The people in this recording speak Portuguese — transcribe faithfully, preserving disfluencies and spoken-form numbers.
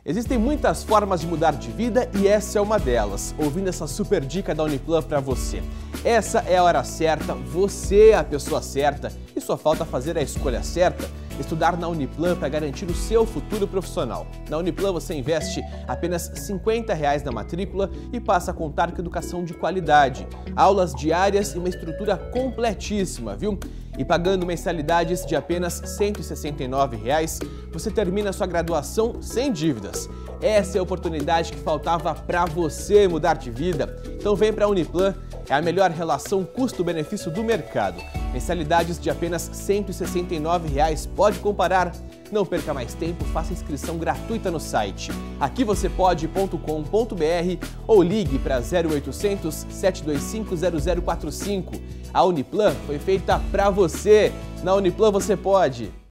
Existem muitas formas de mudar de vida e essa é uma delas, ouvindo essa super dica da Uniplan para você. Essa é a hora certa, você é a pessoa certa e só falta fazer a escolha certa, estudar na Uniplan para garantir o seu futuro profissional. Na Uniplan você investe apenas cinquenta reais na matrícula e passa a contar com educação de qualidade, aulas diárias e uma estrutura completíssima, viu? E pagando mensalidades de apenas cento e sessenta e nove reais, você termina sua graduação sem dívidas. Essa é a oportunidade que faltava para você mudar de vida. Então vem para a Uniplan, é a melhor relação custo-benefício do mercado. Mensalidades de apenas cento e sessenta e nove reais, pode comparar. Não perca mais tempo, faça inscrição gratuita no site aqui você pode ponto com ponto br ou ligue para zero oitocentos, sete dois cinco, zero zero quatro cinco. A Uniplan foi feita para você. Na Uniplan você pode.